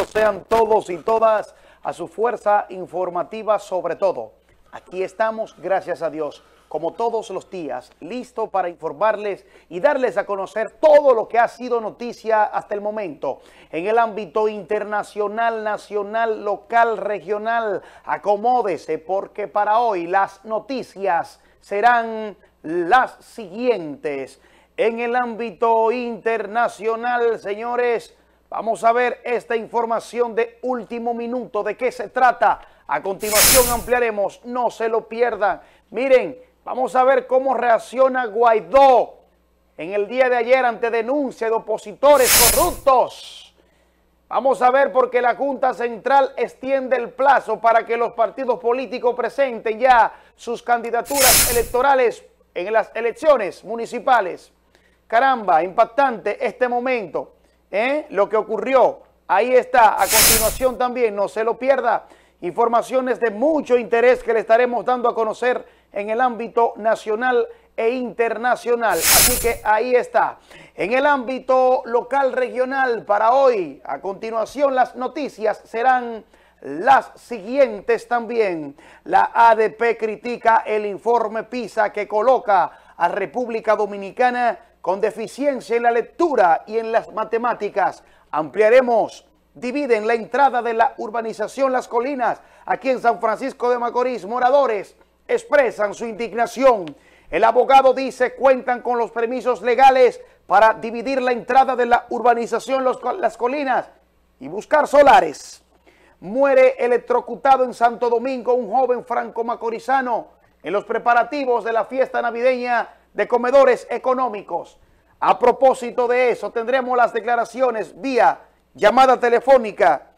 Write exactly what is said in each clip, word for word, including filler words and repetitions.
Sean todos y todas a su fuerza informativa sobre todo. Aquí estamos, gracias a Dios, como todos los días, listo para informarles y darles a conocer todo lo que ha sido noticia hasta el momento. En el ámbito internacional, nacional, local, regional, acomódese porque para hoy las noticias serán las siguientes. En el ámbito internacional, señores, vamos a ver esta información de último minuto. ¿De qué se trata? A continuación ampliaremos, no se lo pierdan. Miren, vamos a ver cómo reacciona Guaidó en el día de ayer ante denuncia de opositores corruptos. Vamos a ver porque la Junta Central extiende el plazo para que los partidos políticos presenten ya sus candidaturas electorales en las elecciones municipales. Caramba, impactante este momento, ¿eh? Lo que ocurrió, ahí está, a continuación también, no se lo pierda, informaciones de mucho interés que le estaremos dando a conocer en el ámbito nacional e internacional, así que ahí está. En el ámbito local regional para hoy, a continuación las noticias serán las siguientes también. La A D P critica el informe PISA que coloca a República Dominicana con deficiencia en la lectura y en las matemáticas. Ampliaremos. Dividen la entrada de la urbanización Las Colinas. Aquí en San Francisco de Macorís, moradores expresan su indignación. El abogado dice cuentan con los permisos legales para dividir la entrada de la urbanización Los, Las Colinas y buscar solares. Muere electrocutado en Santo Domingo un joven franco-macorizano en los preparativos de la fiesta navideña de comedores económicos. A propósito de eso, tendremos las declaraciones vía llamada telefónica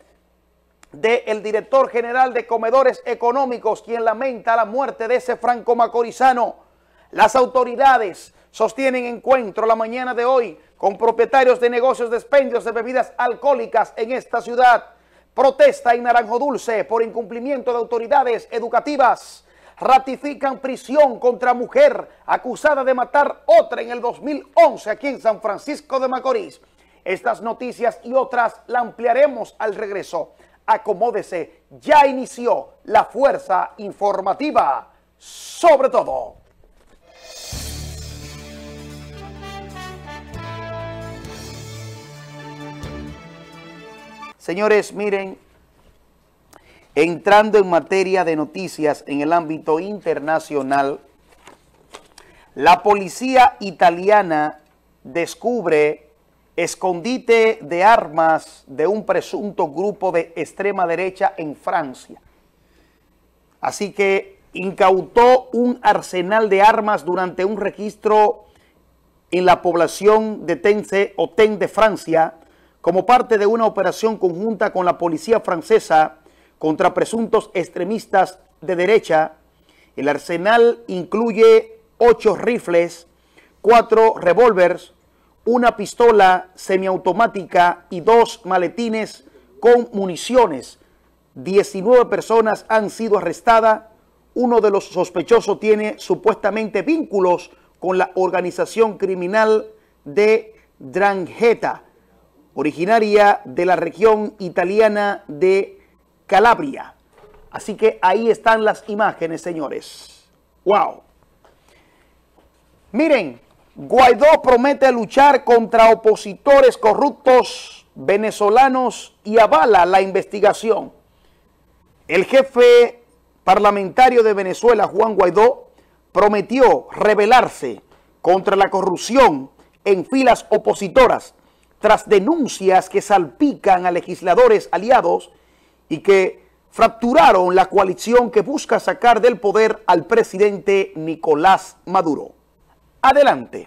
del director general de comedores económicos, quien lamenta la muerte de ese franco-macorizano. Las autoridades sostienen encuentro la mañana de hoy con propietarios de negocios de expendios de bebidas alcohólicas en esta ciudad. Protesta en Naranjo Dulce por incumplimiento de autoridades educativas. Ratifican prisión contra mujer acusada de matar otra en el dos mil once aquí en San Francisco de Macorís. Estas noticias y otras la ampliaremos al regreso. Acomódese, ya inició la fuerza informativa sobre todo. Señores, miren, entrando en materia de noticias en el ámbito internacional, la policía italiana descubre escondite de armas de un presunto grupo de extrema derecha en Francia. Así que incautó un arsenal de armas durante un registro en la población de Tense o Ten de Francia, como parte de una operación conjunta con la policía francesa contra presuntos extremistas de derecha. El arsenal incluye ocho rifles, cuatro revólveres, una pistola semiautomática y dos maletines con municiones. diecinueve personas han sido arrestadas. Uno de los sospechosos tiene supuestamente vínculos con la organización criminal de 'Ndrangheta, originaria de la región italiana de Calabria. Así que ahí están las imágenes, señores. ¡Wow! Miren, Guaidó promete luchar contra opositores corruptos venezolanos y avala la investigación. El jefe parlamentario de Venezuela, Juan Guaidó, prometió rebelarse contra la corrupción en filas opositoras tras denuncias que salpican a legisladores aliados y que fracturaron la coalición que busca sacar del poder al presidente Nicolás Maduro. Adelante.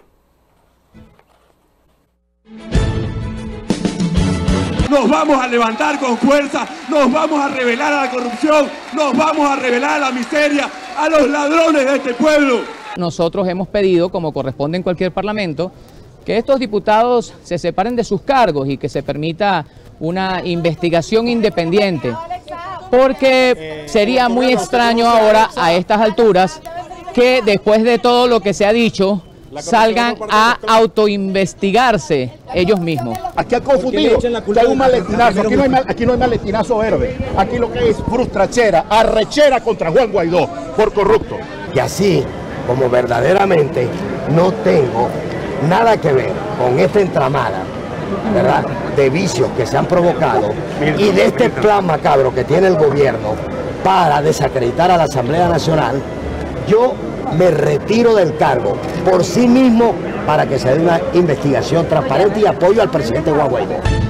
Nos vamos a levantar con fuerza, nos vamos a rebelar a la corrupción, nos vamos a rebelar a la miseria, a los ladrones de este pueblo. Nosotros hemos pedido, como corresponde en cualquier parlamento, que estos diputados se separen de sus cargos y que se permita una investigación independiente, porque sería muy extraño ahora a estas alturas que después de todo lo que se ha dicho salgan a autoinvestigarse ellos mismos. Aquí hay confundido, que hay un maletinazo, aquí no hay, aquí no hay maletinazo verde, aquí lo que es frustrachera, arrechera contra Juan Guaidó por corrupto. Y así como verdaderamente no tengo nada que ver con esta entramada, ¿verdad?, de vicios que se han provocado y de este plan macabro que tiene el gobierno para desacreditar a la Asamblea Nacional, yo me retiro del cargo por sí mismo para que se dé una investigación transparente y apoyo al presidente Juan Guaidó.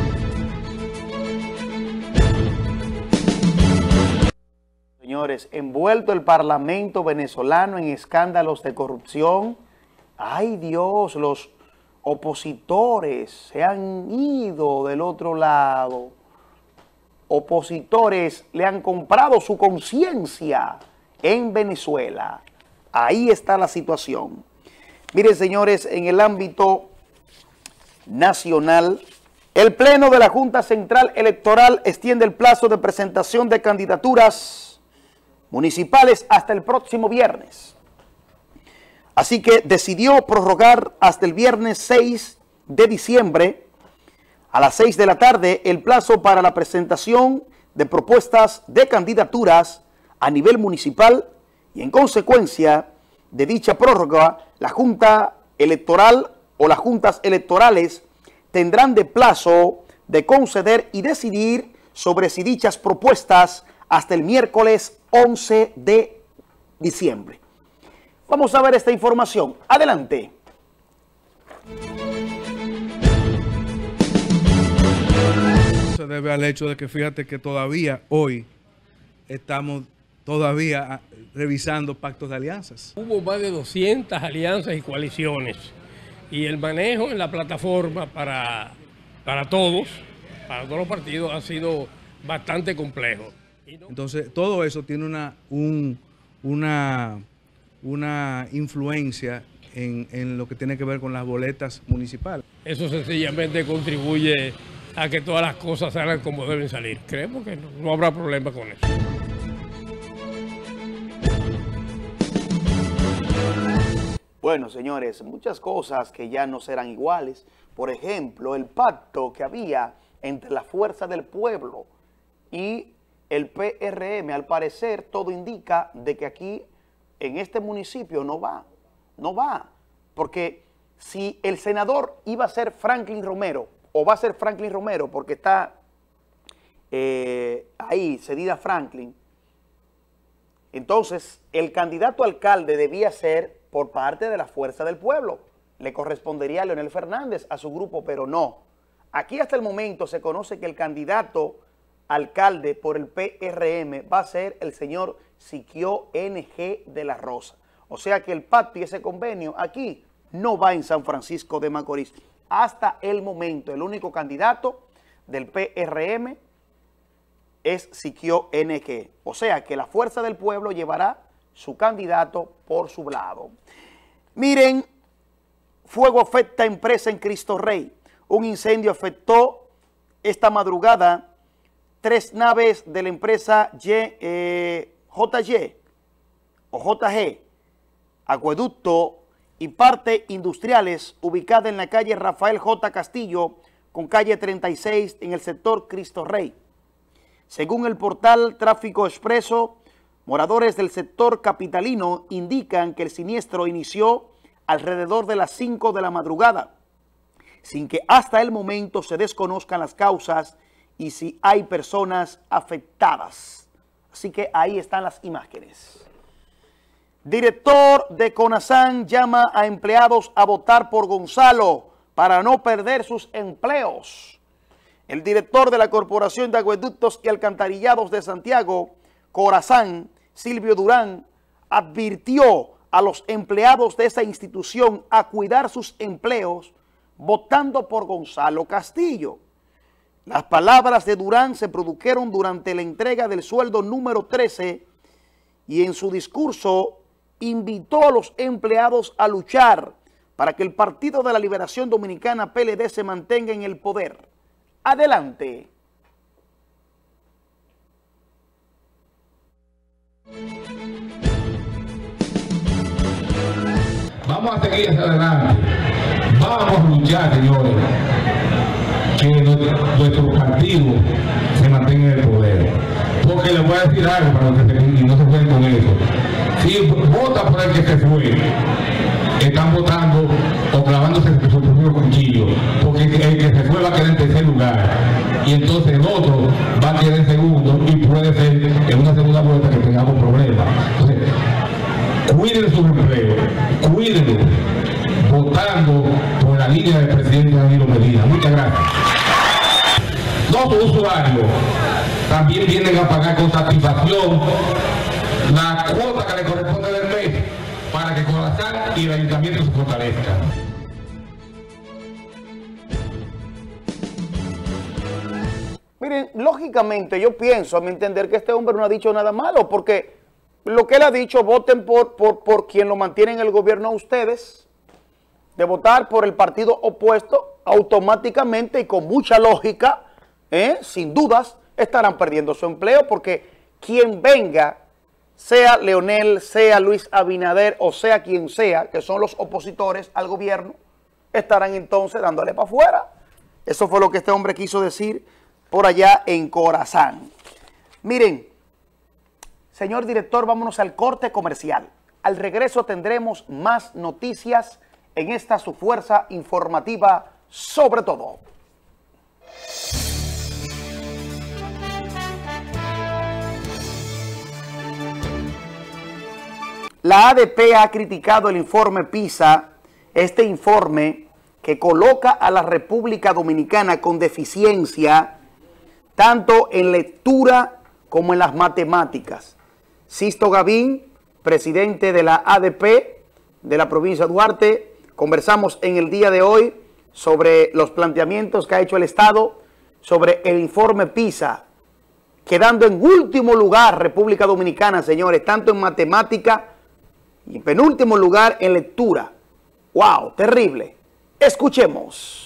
Señores, envuelto el Parlamento venezolano en escándalos de corrupción. ¡Ay Dios! Los opositores se han ido del otro lado. Opositores le han comprado su conciencia en Venezuela. Ahí está la situación. Miren, señores, en el ámbito nacional, el Pleno de la Junta Central Electoral extiende el plazo de presentación de candidaturas municipales hasta el próximo viernes. Así que decidió prorrogar hasta el viernes seis de diciembre a las seis de la tarde el plazo para la presentación de propuestas de candidaturas a nivel municipal y en consecuencia de dicha prórroga, la Junta Electoral o las juntas electorales tendrán de plazo de conceder y decidir sobre si dichas propuestas hasta el miércoles once de diciembre. Vamos a ver esta información. Adelante. Se debe al hecho de que fíjate que todavía hoy estamos todavía revisando pactos de alianzas. Hubo más de doscientas alianzas y coaliciones y el manejo en la plataforma para, para todos, para todos los partidos ha sido bastante complejo. Entonces todo eso tiene una, un, una, una influencia en, en lo que tiene que ver con las boletas municipales. Eso sencillamente contribuye a que todas las cosas salgan como deben salir. Creemos que no, no habrá problema con eso. Bueno, señores, muchas cosas que ya no serán iguales. Por ejemplo, el pacto que había entre la Fuerza del Pueblo y el P R M, al parecer todo indica de que aquí en este municipio no va, no va. Porque si el senador iba a ser Franklin Romero, o va a ser Franklin Romero porque está eh, ahí, cedida Franklin, entonces el candidato a alcalde debía ser por parte de la Fuerza del Pueblo. Le correspondería a Leonel Fernández, a su grupo, pero no. Aquí hasta el momento se conoce que el candidato alcalde por el P R M va a ser el señor Siquio N G de la Rosa. O sea que el pacto y ese convenio aquí no va en San Francisco de Macorís. Hasta el momento el único candidato del P R M es Siquio N G. O sea que la Fuerza del Pueblo llevará su candidato por su lado. Miren, fuego afecta a empresa en Cristo Rey. Un incendio afectó esta madrugada tres naves de la empresa Y, eh, J Y o J G, acueducto y parte industriales ubicada en la calle Rafael J. Castillo con calle treinta y seis en el sector Cristo Rey. Según el portal Tráfico Expreso, moradores del sector capitalino indican que el siniestro inició alrededor de las cinco de la madrugada, sin que hasta el momento se desconozcan las causas y si hay personas afectadas. Así que ahí están las imágenes. Director de CONASAN llama a empleados a votar por Gonzalo para no perder sus empleos. El director de la Corporación de Acueductos y Alcantarillados de Santiago, Corazán, Silvio Durán, advirtió a los empleados de esa institución a cuidar sus empleos votando por Gonzalo Castillo. Las palabras de Durán se produjeron durante la entrega del sueldo número trece y en su discurso invitó a los empleados a luchar para que el Partido de la Liberación Dominicana P L D se mantenga en el poder. Adelante. Vamos a seguir hacia adelante. Vamos a luchar, señores, que nuestro partido se mantenga en el poder. Porque les voy a decir algo para los que se, y no se jueguen con eso. Si vota por el que se fue, están votando o clavándose su propio cuchillo, porque el que se fue va a quedar en tercer lugar y entonces el otro va a quedar en segundo y puede ser en una segunda vuelta que tengamos problemas. Entonces, cuiden sus empleos, cuídenlo, votando por la línea del presidente Danilo Medina. Muchas gracias. Los usuarios también vienen a pagar con satisfacción la cuota que le corresponde del mes para que Corazán y el ayuntamiento se fortalezcan. Miren, lógicamente yo pienso, a mi entender, que este hombre no ha dicho nada malo, porque lo que él ha dicho, voten por, por, por quien lo mantiene en el gobierno a ustedes, de votar por el partido opuesto, automáticamente y con mucha lógica, ¿eh? sin dudas, estarán perdiendo su empleo, porque quien venga, sea Leonel, sea Luis Abinader o sea quien sea, que son los opositores al gobierno, estarán entonces dándole para afuera. Eso fue lo que este hombre quiso decir por allá en Corazán. Miren, señor director, vámonos al corte comercial. Al regreso tendremos más noticias en esta su fuerza informativa sobre todo. La A D P ha criticado el informe PISA, este informe que coloca a la República Dominicana con deficiencia tanto en lectura como en las matemáticas. Sisto Gavín, presidente de la A D P de la provincia de Duarte, conversamos en el día de hoy sobre los planteamientos que ha hecho el Estado sobre el informe PISA, quedando en último lugar República Dominicana, señores, tanto en matemática y en penúltimo lugar en lectura. ¡Wow! Terrible. Escuchemos.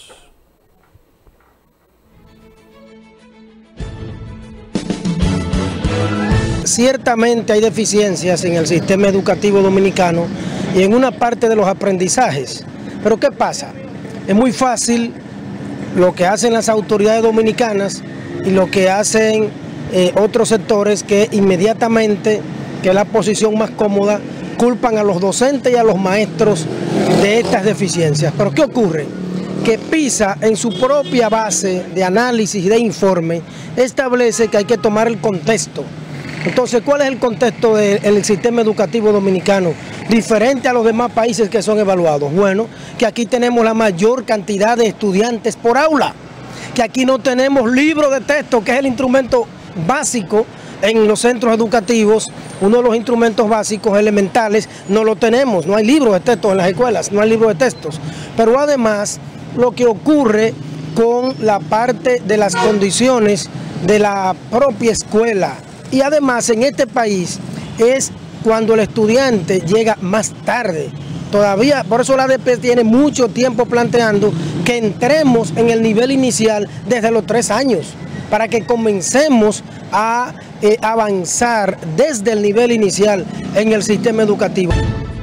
Ciertamente hay deficiencias en el sistema educativo dominicano y en una parte de los aprendizajes. Pero ¿qué pasa? Es muy fácil lo que hacen las autoridades dominicanas y lo que hacen eh, otros sectores que inmediatamente, que es la posición más cómoda, culpan a los docentes y a los maestros de estas deficiencias. Pero ¿qué ocurre? Que PISA, en su propia base de análisis y de informe, establece que hay que tomar el contexto. Entonces, ¿cuál es el contexto del sistema educativo dominicano? Diferente a los demás países que son evaluados. Bueno, que aquí tenemos la mayor cantidad de estudiantes por aula, que aquí no tenemos libros de texto, que es el instrumento básico en los centros educativos. Uno de los instrumentos básicos elementales no lo tenemos, no hay libros de texto en las escuelas, no hay libros de textos. Pero además, lo que ocurre con la parte de las condiciones de la propia escuela, y además en este país es cuando el estudiante llega más tarde. Todavía, por eso la A D P tiene mucho tiempo planteando que entremos en el nivel inicial desde los tres años, para que comencemos a eh, avanzar desde el nivel inicial en el sistema educativo.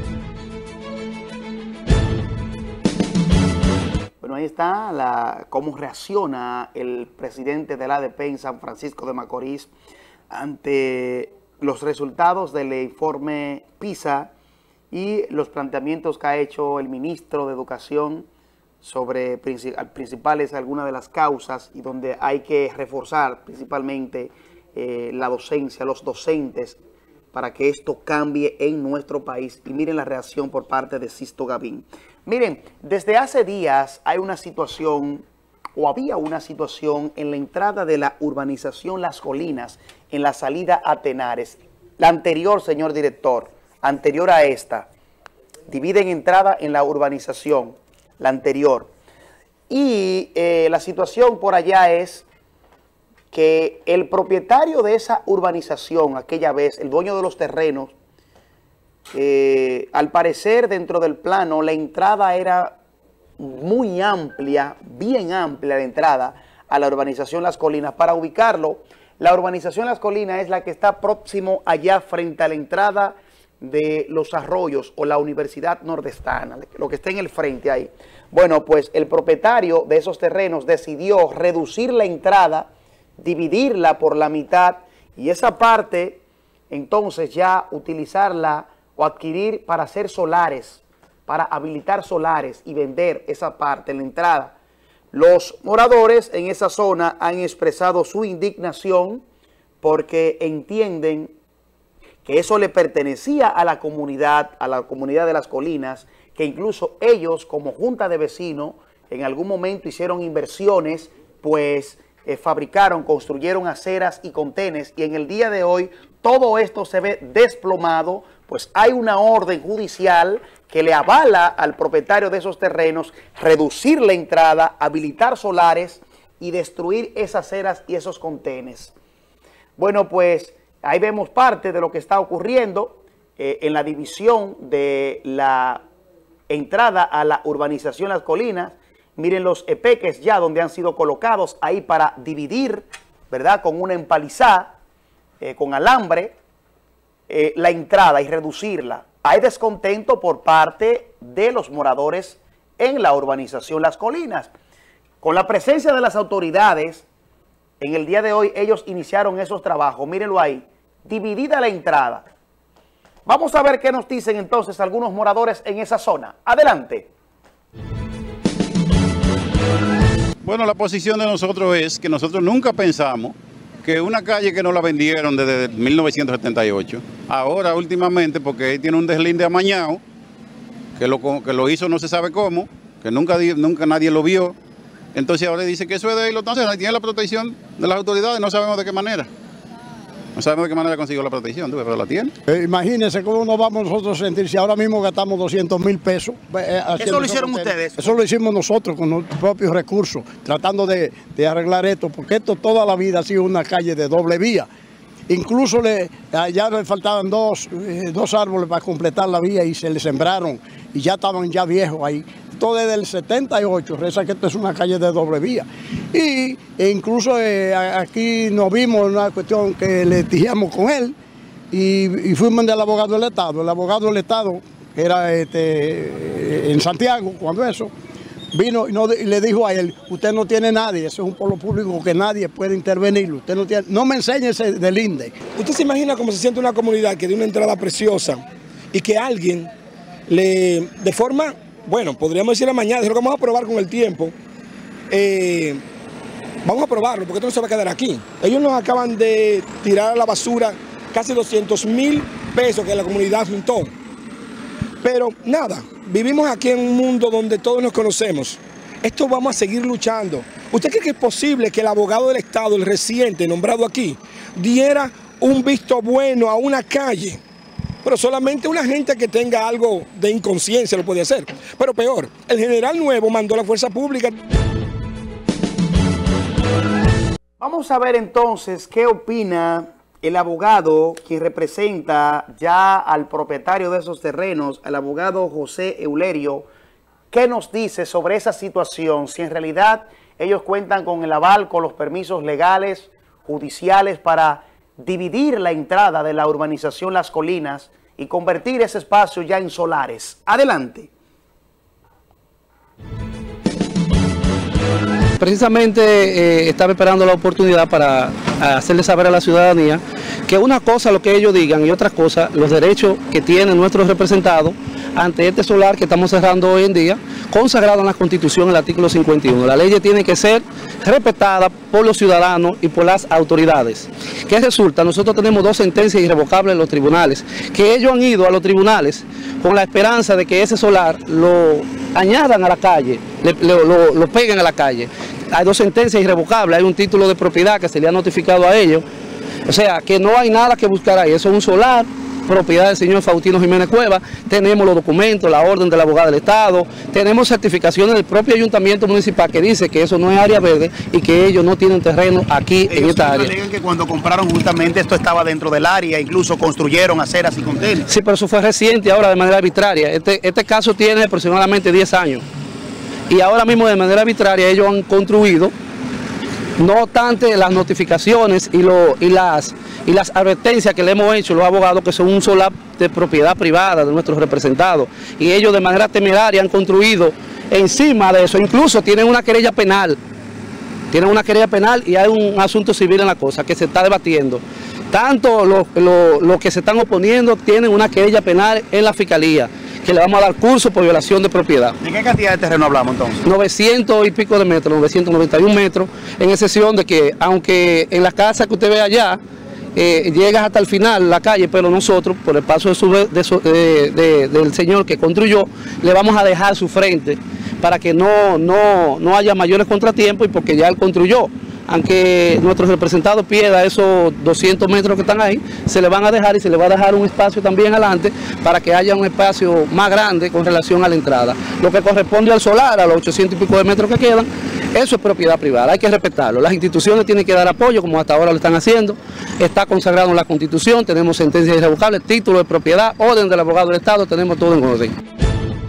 Bueno, ahí está la, cómo reacciona el presidente de la A D P en San Francisco de Macorís ante los resultados del informe PISA y los planteamientos que ha hecho el ministro de Educación sobre principales algunas de las causas y donde hay que reforzar principalmente eh, la docencia, los docentes, para que esto cambie en nuestro país. Y miren la reacción por parte de Sisto Gavín. Miren, desde hace días hay una situación, o había una situación en la entrada de la urbanización Las Colinas, en la salida a Tenares. La anterior, señor director, anterior a esta, dividen entrada en la urbanización, la anterior. Y eh, la situación por allá es que el propietario de esa urbanización, aquella vez, el dueño de los terrenos, eh, al parecer dentro del plano, la entrada era muy amplia, bien amplia la entrada a la urbanización Las Colinas. Para ubicarlo, la urbanización Las Colinas es la que está próximo allá frente a la entrada de los arroyos o la Universidad Nordestana, lo que está en el frente ahí. Bueno, pues el propietario de esos terrenos decidió reducir la entrada, dividirla por la mitad y esa parte entonces ya utilizarla o adquirir para hacer solares, para habilitar solares y vender esa parte, la entrada. Los moradores en esa zona han expresado su indignación porque entienden que eso le pertenecía a la comunidad, a la comunidad de Las Colinas, que incluso ellos como junta de vecinos en algún momento hicieron inversiones, pues eh, fabricaron, construyeron aceras y contenes y en el día de hoy todo esto se ve desplomado, pues hay una orden judicial que le avala al propietario de esos terrenos reducir la entrada, habilitar solares y destruir esas aceras y esos contenes. Bueno, pues ahí vemos parte de lo que está ocurriendo eh, en la división de la entrada a la urbanización Las Colinas. Miren los epeques ya donde han sido colocados ahí para dividir, ¿verdad? Con una empalizada, eh, con alambre, eh, la entrada y reducirla. Hay descontento por parte de los moradores en la urbanización Las Colinas. Con la presencia de las autoridades, en el día de hoy ellos iniciaron esos trabajos. Mírenlo ahí, dividida la entrada. Vamos a ver qué nos dicen entonces algunos moradores en esa zona. Adelante. Bueno, la posición de nosotros es que nosotros nunca pensamos que una calle que nos la vendieron desde mil novecientos setenta y ocho, ahora últimamente, porque ahí tiene un deslinde amañado, que lo, que lo hizo no se sabe cómo, que nunca, nunca nadie lo vio, entonces ahora dice que eso es de él, entonces ahí tiene la protección de las autoridades, no sabemos de qué manera. No sabemos de qué manera consiguió la protección, pero la tiene. Eh, imagínense cómo nos vamos nosotros a sentir si ahora mismo gastamos doscientos mil pesos. Eh, ¿Eso lo hicieron ustedes? Eso lo hicimos nosotros con nuestros propios recursos, tratando de, de arreglar esto, porque esto toda la vida ha sido una calle de doble vía. Incluso le, ya le faltaban dos, eh, dos árboles para completar la vía y se le sembraron y ya estaban ya viejos ahí. Todo desde el setenta y ocho, reza que esto es una calle de doble vía. Y e incluso eh, aquí nos vimos en una cuestión que le dijimos con él y, y fuimos del abogado del Estado. El abogado del Estado, que era este, en Santiago, cuando eso, vino y, no, y le dijo a él, usted no tiene nadie, eso es un pueblo público que nadie puede intervenir, usted no tiene, no me enseñe ese del I N D E. ¿Usted se imagina cómo se siente una comunidad que tiene una entrada preciosa y que alguien le, de forma... Bueno, podríamos decir a mañana, es lo que vamos a probar con el tiempo. Eh, vamos a probarlo, porque esto no se va a quedar aquí. Ellos nos acaban de tirar a la basura casi doscientos mil pesos que la comunidad juntó. Pero nada, vivimos aquí en un mundo donde todos nos conocemos. Esto vamos a seguir luchando. ¿Usted cree que es posible que el abogado del Estado, el reciente nombrado aquí, diera un visto bueno a una calle? Pero solamente una gente que tenga algo de inconsciencia lo puede hacer. Pero peor, el general nuevo mandó a la fuerza pública. Vamos a ver entonces qué opina el abogado quien representa ya al propietario de esos terrenos, el abogado José Eulerio. ¿Qué nos dice sobre esa situación? Si en realidad ellos cuentan con el aval, con los permisos legales, judiciales para dividir la entrada de la urbanización Las Colinas y convertir ese espacio ya en solares. Adelante. Precisamente eh, estaba esperando la oportunidad para hacerle saber a la ciudadanía que una cosa lo que ellos digan y otra cosa los derechos que tienen nuestros representados ante este solar que estamos cerrando hoy en día, consagrado en la Constitución, el artículo cincuenta y uno. La ley tiene que ser respetada por los ciudadanos y por las autoridades. ¿Qué resulta? Nosotros tenemos dos sentencias irrevocables en los tribunales, que ellos han ido a los tribunales con la esperanza de que ese solar lo añadan a la calle, le, lo, lo, lo peguen a la calle. Hay dos sentencias irrevocables, hay un título de propiedad que se le ha notificado a ellos, o sea que no hay nada que buscar ahí, eso es un solar, propiedad del señor Faustino Jiménez Cueva, tenemos los documentos, la orden del abogado del Estado, tenemos certificaciones del propio ayuntamiento municipal que dice que eso no es área verde y que ellos no tienen terreno aquí ellos en esta área. Ellos alegan que cuando compraron justamente esto estaba dentro del área, incluso construyeron aceras y contenes. Sí, pero eso fue reciente ahora de manera arbitraria. Este, este caso tiene aproximadamente diez años y ahora mismo de manera arbitraria ellos han construido No obstante las notificaciones y, lo, y, las, y las advertencias que le hemos hecho los abogados, que son un solar de propiedad privada de nuestros representados, y ellos de manera temeraria han construido encima de eso, incluso tienen una querella penal, tienen una querella penal y hay un asunto civil en la cosa que se está debatiendo. Tanto los lo, lo que se están oponiendo tienen una querella penal en la fiscalía, que le vamos a dar curso por violación de propiedad. ¿De qué cantidad de terreno hablamos entonces? novecientos y pico de metros, novecientos noventa y un metros, en excepción de que, aunque en la casa que usted ve allá, eh, llegas hasta el final la calle, pero nosotros, por el paso de su, de su, de, de, del señor que construyó, le vamos a dejar su frente para que no, no, no haya mayores contratiempos y porque ya él construyó. Aunque nuestros representados pierdan esos doscientos metros que están ahí, se le van a dejar y se le va a dejar un espacio también adelante para que haya un espacio más grande con relación a la entrada. Lo que corresponde al solar, a los ochocientos y pico de metros que quedan, eso es propiedad privada, hay que respetarlo. Las instituciones tienen que dar apoyo, como hasta ahora lo están haciendo. Está consagrado en la Constitución, tenemos sentencias irrevocables, título de propiedad, orden del abogado del Estado, tenemos todo en orden.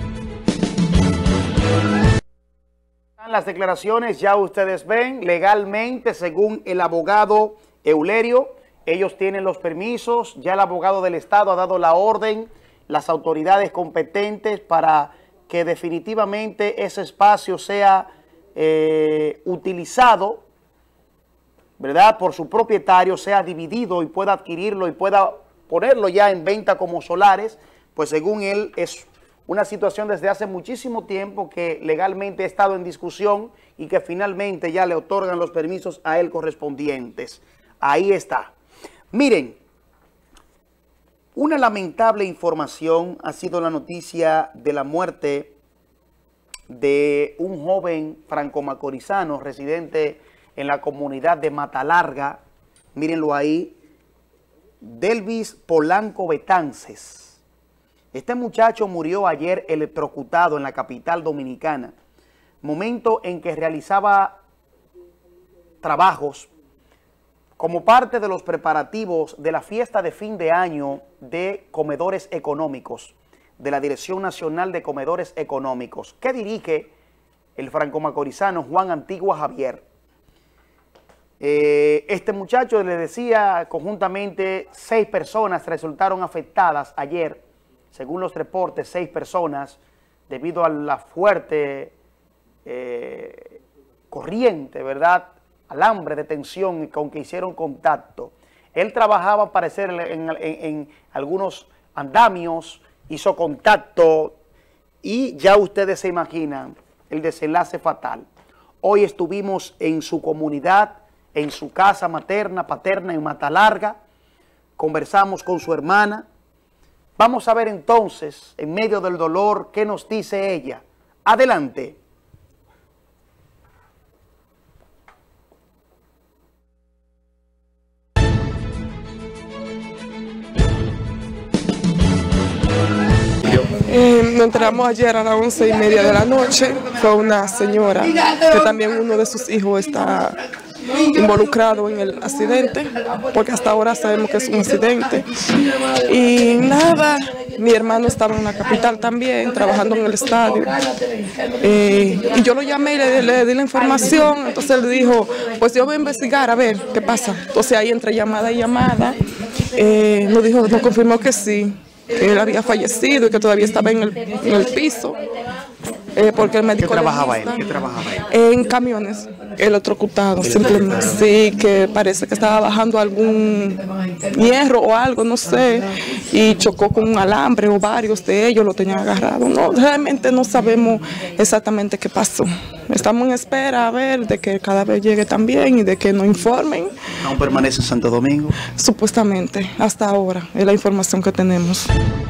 Las declaraciones ya ustedes ven, legalmente, según el abogado Eulerio, ellos tienen los permisos, ya el abogado del Estado ha dado la orden, las autoridades competentes para que definitivamente ese espacio sea eh, utilizado, ¿verdad?, por su propietario, sea dividido y pueda adquirirlo y pueda ponerlo ya en venta como solares, pues según él es una situación desde hace muchísimo tiempo que legalmente ha estado en discusión y que finalmente ya le otorgan los permisos a él correspondientes. Ahí está. Miren, una lamentable información ha sido la noticia de la muerte de un joven franco-macorizano residente en la comunidad de Matalarga. Mírenlo ahí, Delvis Polanco Betances. Este muchacho murió ayer electrocutado en la capital dominicana, momento en que realizaba trabajos como parte de los preparativos de la fiesta de fin de año de comedores económicos, de la Dirección Nacional de Comedores Económicos, que dirige el franco-macorizano Juan Antigua Javier. Eh, este muchacho, le decía, conjuntamente seis personas resultaron afectadas ayer. Según los reportes, seis personas, debido a la fuerte eh, corriente, ¿verdad?, alambre de tensión con que hicieron contacto. Él trabajaba, al parecer, en, en, en algunos andamios, hizo contacto y ya ustedes se imaginan el desenlace fatal. Hoy estuvimos en su comunidad, en su casa materna, paterna en Matalarga, conversamos con su hermana. Vamos a ver entonces, en medio del dolor, qué nos dice ella. Adelante. Eh, nos enteramos ayer a las once y media de la noche. Fue una señora que también uno de sus hijos está involucrado en el accidente, porque hasta ahora sabemos que es un accidente. Y nada, mi hermano estaba en la capital también, trabajando en el estadio. Eh, y yo lo llamé y le, le di la información, entonces él dijo, pues yo voy a investigar a ver qué pasa. Entonces ahí entre llamada y llamada, eh, nos dijo, nos confirmó que sí, que él había fallecido y que todavía estaba en el, en el piso. Eh, porque el médico ¿Qué trabajaba él? ¿Qué trabajaba él? En camiones, electrocutado, simplemente. Sí, que parece que estaba bajando algún hierro o algo, no sé, y chocó con un alambre o varios de ellos lo tenían agarrado. No, realmente no sabemos exactamente qué pasó. Estamos en espera a ver de que cada vez llegue también y de que nos informen. ¿Aún permanece en Santo Domingo? Supuestamente, hasta ahora, es la información que tenemos.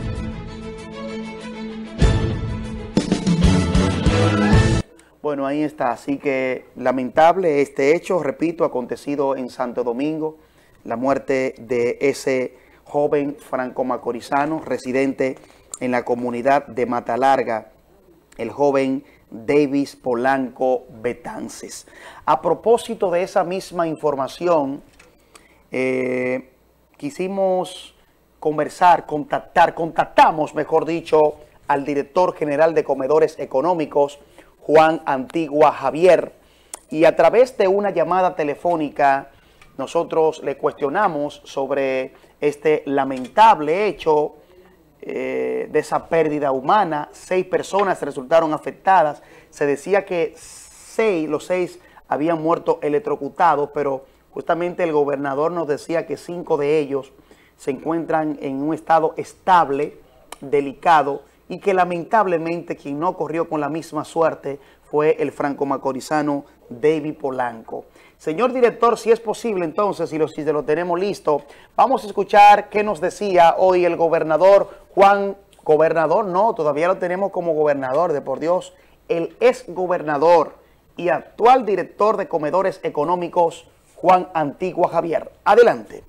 Bueno, ahí está, así que lamentable este hecho, repito, acontecido en Santo Domingo, la muerte de ese joven franco-macorizano residente en la comunidad de Matalarga, el joven Delvis Polanco Betances. A propósito de esa misma información, eh, quisimos conversar, contactar, contactamos, mejor dicho, al director general de Comedores Económicos, Juan Antigua Javier, y a través de una llamada telefónica nosotros le cuestionamos sobre este lamentable hecho eh, de esa pérdida humana. Seis personas resultaron afectadas. Se decía que seis, los seis habían muerto electrocutados, pero justamente el gobernador nos decía que cinco de ellos se encuentran en un estado estable, delicado, y que lamentablemente quien no corrió con la misma suerte fue el franco-macorizano David Polanco. Señor director, si es posible entonces, si lo, si lo tenemos listo, vamos a escuchar qué nos decía hoy el gobernador Juan, gobernador no, todavía lo tenemos como gobernador, de por Dios, el ex gobernador y actual director de comedores económicos, Juan Antigua Javier. Adelante.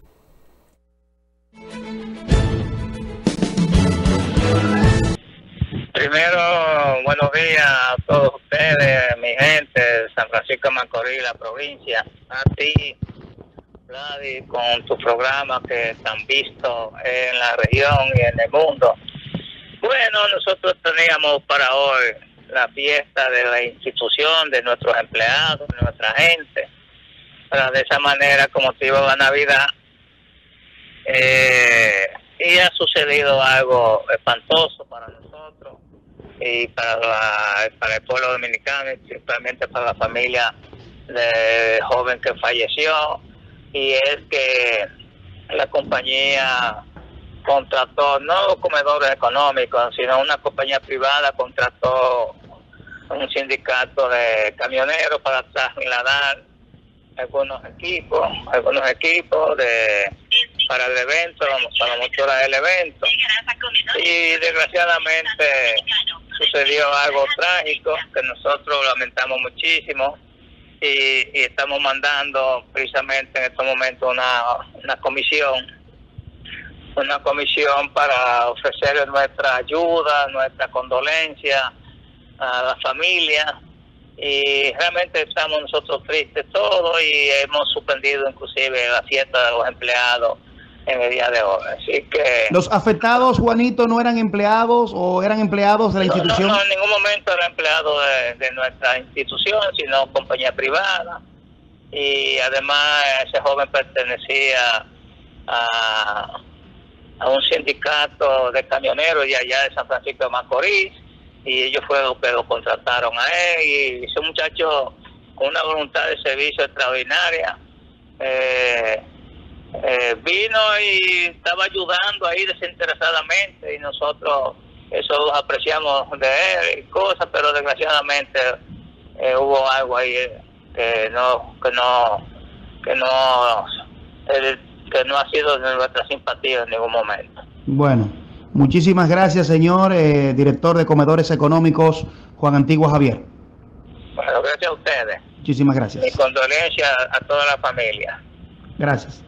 Primero, buenos días a todos ustedes, mi gente de San Francisco de Macorís, la provincia. A ti, Vladi, con tu programa que están vistos en la región y en el mundo. Bueno, nosotros teníamos para hoy la fiesta de la institución, de nuestros empleados, de nuestra gente. Para de esa manera, como te iba la Navidad, eh, y ha sucedido algo espantoso para nosotros y para, la, para el pueblo dominicano, y principalmente para la familia del joven que falleció, y es que la compañía contrató, no comedores económicos, sino una compañía privada contrató un sindicato de camioneros para trasladar algunos equipos, algunos equipos de para el evento, para mostrar el evento. Y desgraciadamente sucedió algo trágico que nosotros lamentamos muchísimo, y, y estamos mandando precisamente en estos momentos una, una comisión, una comisión para ofrecerle nuestra ayuda, nuestra condolencia a la familia. Y realmente estamos nosotros tristes todos, y hemos suspendido inclusive la fiesta de los empleados en el día de hoy. Así que ¿los afectados, Juanito, no eran empleados o eran empleados de la no, institución? No, no, en ningún momento era empleado de, de nuestra institución, sino compañía privada. Y además ese joven pertenecía a, a un sindicato de camioneros de allá de San Francisco de Macorís, y ellos fueron los que lo contrataron a él, y ese muchacho con una voluntad de servicio extraordinaria eh, eh, vino y estaba ayudando ahí desinteresadamente, y nosotros eso lo apreciamos de él y cosas, pero desgraciadamente eh, hubo algo ahí que no que no que no el, que no ha sido de nuestra simpatía en ningún momento. Bueno, muchísimas gracias, señor eh, director de comedores económicos, Juan Antigua Javier. Bueno, gracias a ustedes. Muchísimas gracias. Mi condolencia a toda la familia. Gracias.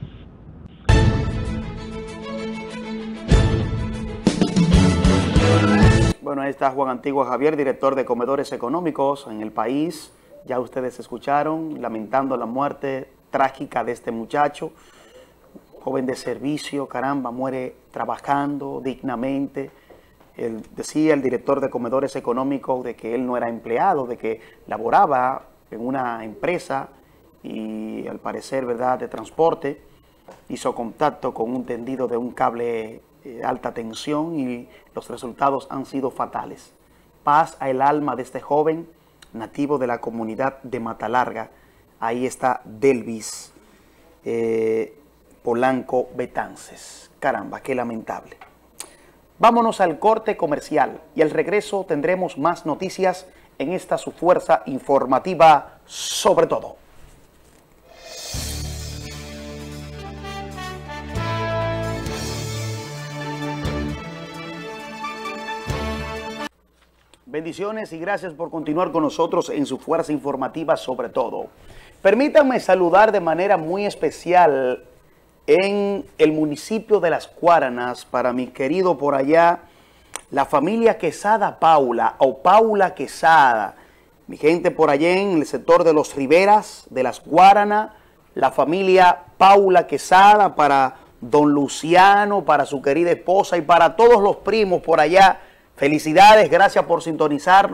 Bueno, ahí está Juan Antigua Javier, director de comedores económicos en el país. Ya ustedes escucharon, lamentando la muerte trágica de este muchacho, joven de servicio, caramba, muere trabajando dignamente. Él decía, el director de comedores económicos, de que él no era empleado, de que laboraba en una empresa y al parecer, ¿verdad?, de transporte. Hizo contacto con un tendido de un cable de alta tensión y los resultados han sido fatales. Paz al alma de este joven nativo de la comunidad de Matalarga. Ahí está Delvis eh, Polanco Betances. Caramba, qué lamentable. Vámonos al corte comercial y al regreso tendremos más noticias en esta su fuerza informativa sobre todo. Bendiciones y gracias por continuar con nosotros en su fuerza informativa sobre todo. Permítanme saludar de manera muy especial en el municipio de Las Guaranas para mi querido por allá, la familia Quesada Paula o Paula Quesada. Mi gente por allá en el sector de Los Riveras, de Las Guaranas, la familia Paula Quesada, para don Luciano, para su querida esposa y para todos los primos por allá. Felicidades, gracias por sintonizarnos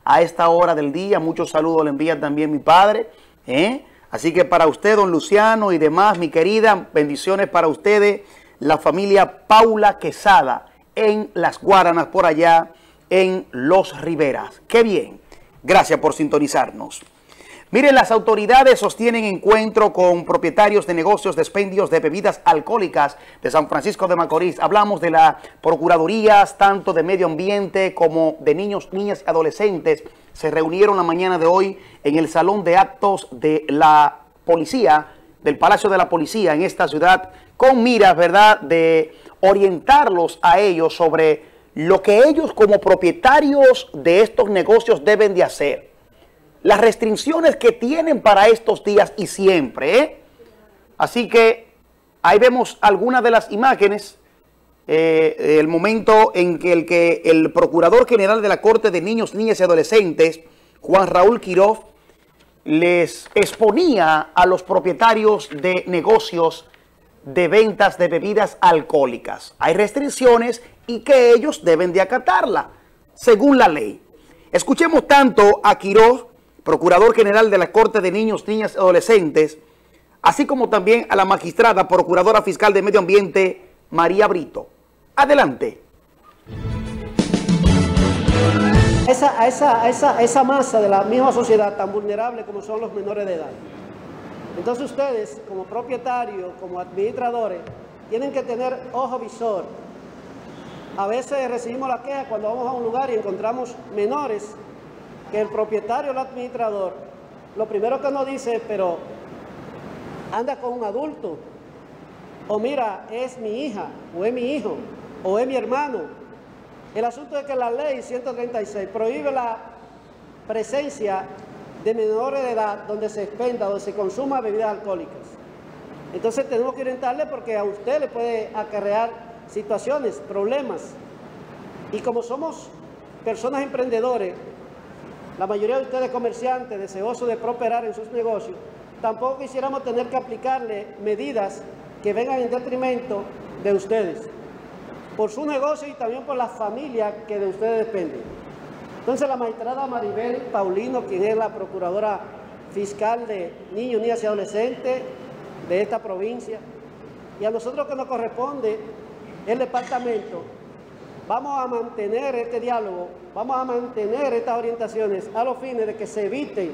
a esta hora del día. Muchos saludos le envía también mi padre. ¿eh? Así que para usted, don Luciano y demás, mi querida, bendiciones para ustedes, la familia Paula Quesada en Las Guaranas, por allá en Los Riveras. ¡Qué bien! Gracias por sintonizarnos. Miren, las autoridades sostienen encuentro con propietarios de negocios de expendios de bebidas alcohólicas de San Francisco de Macorís. Hablamos de las procuradurías, tanto de medio ambiente como de niños, niñas y adolescentes. Se reunieron la mañana de hoy en el salón de actos de la policía, del Palacio de la Policía en esta ciudad, con miras, ¿verdad?, de orientarlos a ellos sobre lo que ellos como propietarios de estos negocios deben de hacer. Las restricciones que tienen para estos días y siempre. ¿eh? Así que ahí vemos algunas de las imágenes. Eh, el momento en que el, que el Procurador General de la Corte de Niños, Niñas y Adolescentes, Juan Raúl Quiroz, les exponía a los propietarios de negocios de ventas de bebidas alcohólicas. Hay restricciones y que ellos deben de acatarla, según la ley. Escuchemos tanto a Quiroz, Procurador General de la Corte de Niños, Niñas y Adolescentes, así como también a la magistrada Procuradora Fiscal de Medio Ambiente, María Brito. Adelante. Esa, a, esa, a, esa, a esa masa de la misma sociedad tan vulnerable como son los menores de edad. Entonces ustedes, como propietarios, como administradores, tienen que tener ojo visor. A veces recibimos la queja cuando vamos a un lugar y encontramos menores que el propietario o el administrador, lo primero que nos dice, pero anda con un adulto, o mira, es mi hija, o es mi hijo, o es mi hermano. El asunto es que la ley ciento treinta y seis prohíbe la presencia de menores de edad donde se expenda, donde se consuma bebidas alcohólicas. Entonces tenemos que orientarle porque a usted le puede acarrear situaciones, problemas. Y como somos personas emprendedores, la mayoría de ustedes comerciantes deseosos de prosperar en sus negocios, tampoco quisiéramos tener que aplicarle medidas que vengan en detrimento de ustedes, por su negocio y también por la familia que de ustedes depende. Entonces la magistrada Maribel Paulino, quien es la Procuradora Fiscal de Niños, Niñas y Adolescentes de esta provincia, y a nosotros que nos corresponde el departamento, vamos a mantener este diálogo, vamos a mantener estas orientaciones a los fines de que se evite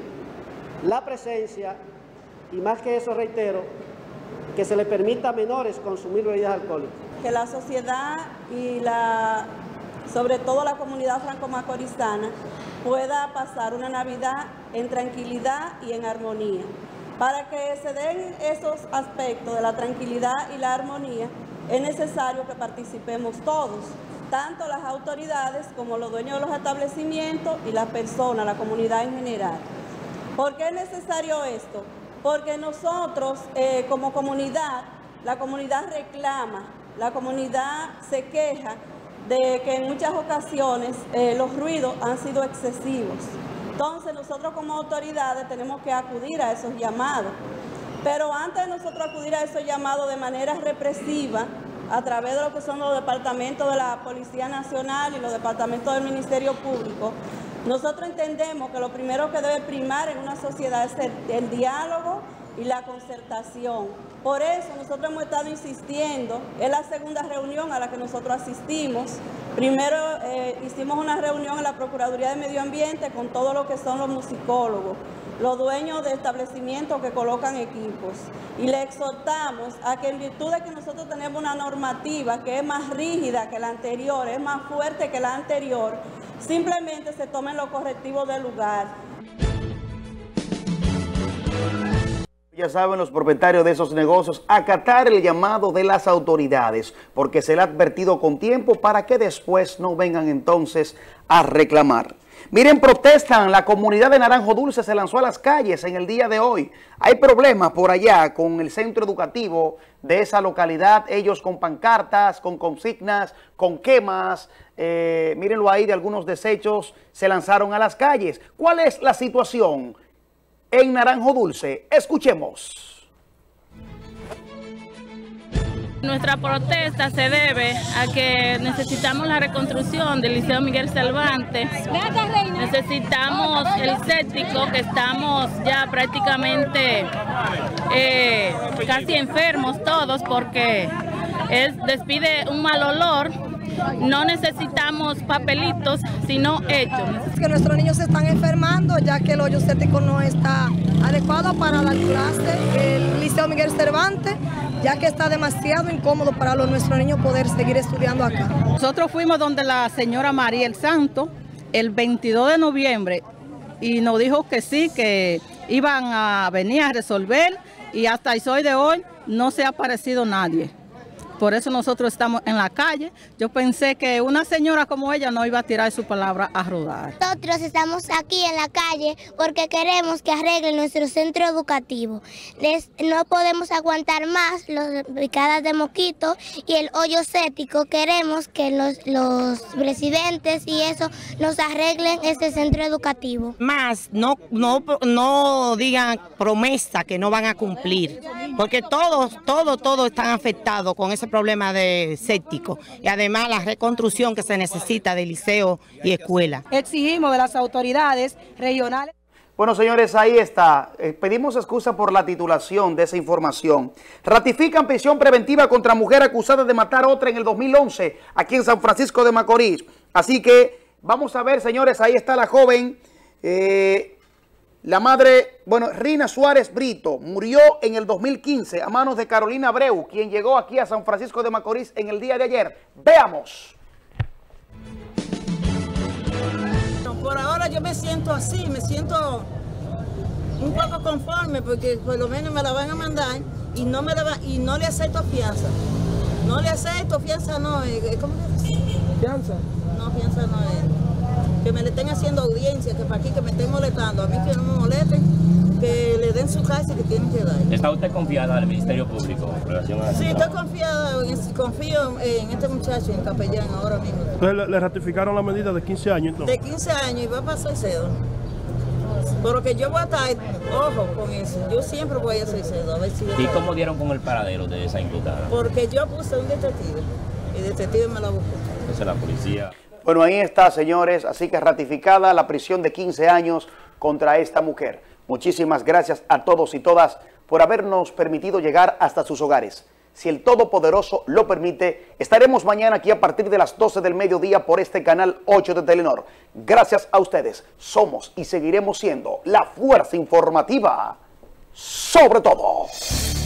la presencia, y más que eso reitero, que se le permita a menores consumir bebidas alcohólicas. Que la sociedad y la, sobre todo la comunidad franco-macorizana pueda pasar una Navidad en tranquilidad y en armonía. Para que se den esos aspectos de la tranquilidad y la armonía, es necesario que participemos todos, tanto las autoridades como los dueños de los establecimientos y las personas, la comunidad en general. ¿Por qué es necesario esto? Porque nosotros eh, como comunidad, la comunidad reclama, la comunidad se queja de que en muchas ocasiones eh, los ruidos han sido excesivos. Entonces nosotros como autoridades tenemos que acudir a esos llamados. Pero antes de nosotros acudir a esos llamados de manera represiva, a través de lo que son los departamentos de la Policía Nacional y los departamentos del Ministerio Público, nosotros entendemos que lo primero que debe primar en una sociedad es el, el diálogo y la concertación. Por eso nosotros hemos estado insistiendo, es la segunda reunión a la que nosotros asistimos. Primero eh, hicimos una reunión en la Procuraduría de Medio Ambiente con todo lo que son los musicólogos, los dueños de establecimientos que colocan equipos. Y le exhortamos a que en virtud de que nosotros tenemos una normativa que es más rígida que la anterior, es más fuerte que la anterior, simplemente se tomen los correctivos del lugar. Ya saben los propietarios de esos negocios, acatar el llamado de las autoridades, porque se le ha advertido con tiempo para que después no vengan entonces a reclamar. Miren, protestan, la comunidad de Naranjo Dulce se lanzó a las calles en el día de hoy. Hay problemas por allá con el centro educativo de esa localidad, ellos con pancartas, con consignas, con quemas, eh, mírenlo ahí, de algunos desechos, se lanzaron a las calles. ¿Cuál es la situación en Naranjo Dulce? Escuchemos. Nuestra protesta se debe a que necesitamos la reconstrucción del Liceo Miguel Cervantes. Necesitamos el séptico, que estamos ya prácticamente eh, casi enfermos todos porque es, despide un mal olor. No necesitamos papelitos, sino hechos. Es que nuestros niños se están enfermando, ya que el hoyo séptico no está adecuado para dar clase. El Liceo Miguel Cervantes, ya que está demasiado incómodo para los, nuestros niños poder seguir estudiando acá. Nosotros fuimos donde la señora María el Santo el veintidós de noviembre y nos dijo que sí, que iban a venir a resolver, y hasta el sol de hoy no se ha aparecido nadie. Por eso nosotros estamos en la calle. Yo pensé que una señora como ella no iba a tirar su palabra a rodar. Nosotros estamos aquí en la calle porque queremos que arreglen nuestro centro educativo. Les, no podemos aguantar más las picadas de mosquitos y el hoyo séptico. Queremos que los, los presidentes y eso nos arreglen ese centro educativo. Más, no, no, no digan promesa que no van a cumplir, porque todos, todos, todos están afectados con ese problema de séptico, y además la reconstrucción que se necesita de liceo y escuela. Exigimos de las autoridades regionales. Bueno, señores, ahí está. Eh, pedimos excusa por la titulación de esa información. Ratifican prisión preventiva contra mujer acusada de matar a otra en el dos mil once aquí en San Francisco de Macorís. Así que vamos a ver, señores, ahí está la joven. Eh, La madre, bueno, Rina Suárez Brito, murió en el dos mil quince a manos de Carolina Abreu, quien llegó aquí a San Francisco de Macorís en el día de ayer. Veamos. Por ahora yo me siento así, me siento un poco conforme porque por lo menos me la van a mandar y no, me la va, y no le acepto fianza. No le acepto fianza, no. ¿Cómo le ¿Fianza? No, fianza no es. Que me le estén haciendo audiencia, que para aquí que me estén molestando, a mí que no me molesten, que le den su casa y que tienen que dar. ¿Está usted confiada del Ministerio Público en relación a eso? Sí, estoy confiada, confío en este muchacho, en capellán, ahora mismo. Entonces le, le ratificaron la medida de quince años, entonces. De quince años y va a pasar cedo. Porque yo voy a estar, ojo con eso, yo siempre voy a hacer cedo. A ver si ¿Y cómo dieron con el paradero de esa imputada? Porque yo puse un detective, y el detective me la buscó. Entonces la policía... Bueno, ahí está, señores, así que ratificada la prisión de quince años contra esta mujer. Muchísimas gracias a todos y todas por habernos permitido llegar hasta sus hogares. Si el Todopoderoso lo permite, estaremos mañana aquí a partir de las doce del mediodía por este canal ocho de Telenor. Gracias a ustedes, somos y seguiremos siendo la fuerza informativa sobre todo.